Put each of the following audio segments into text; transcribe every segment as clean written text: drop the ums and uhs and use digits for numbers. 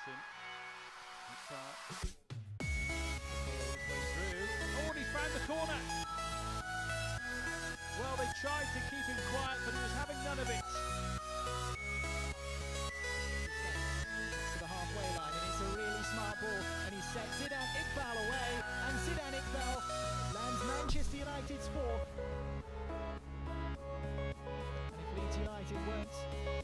possession. Iqbal. Way through. Already found the corner. Well, they tried to keep him quiet, but he was having none of it. To the halfway line, and it's a really smart ball, and he sets Zidane Iqbal away, and Zidane Iqbal lands Manchester United's fourth. And if Leeds United weren't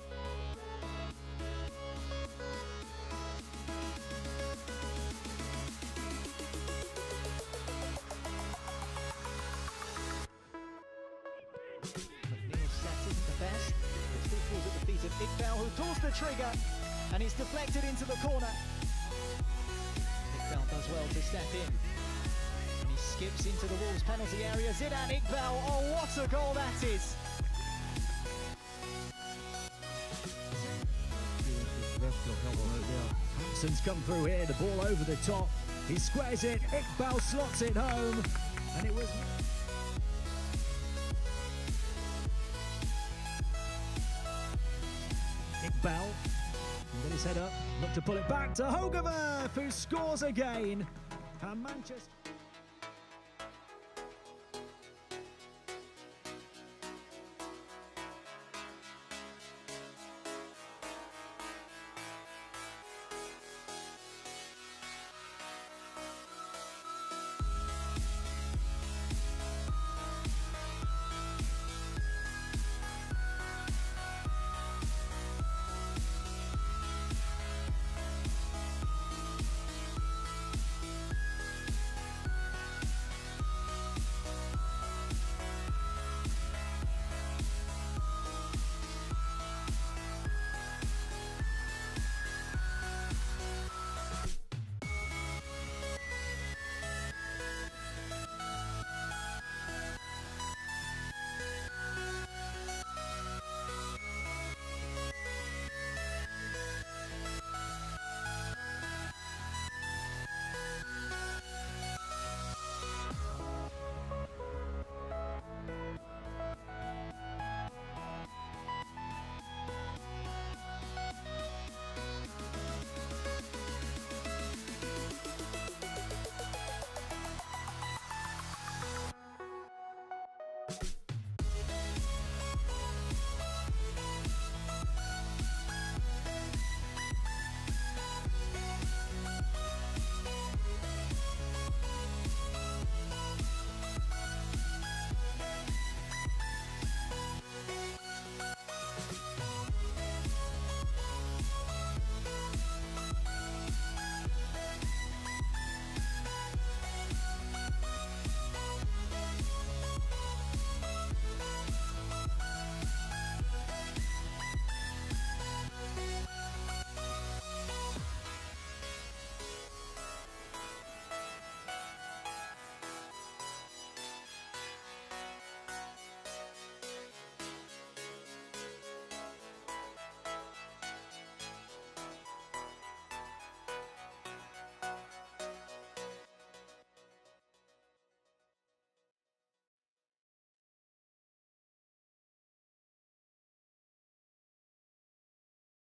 best. It still falls at the feet of Iqbal, who pulls the trigger, and it's deflected into the corner. Iqbal does well to step in, and he skips into the Wolves penalty area. Zidane Iqbal, oh what a goal that is! Hampson's come through here, the ball over the top. He squares it, Iqbal slots it home, and it was... Iqbal, got his head up, looked to pull it back to Hogarth, who scores again. And Manchester...